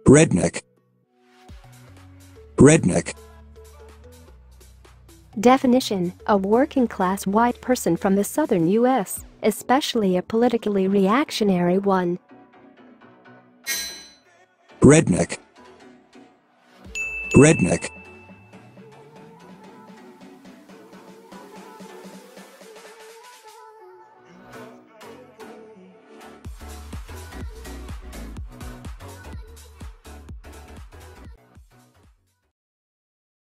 Redneck. Redneck. Definition: a working-class white person from the southern U.S., especially a politically reactionary one. Redneck. Redneck.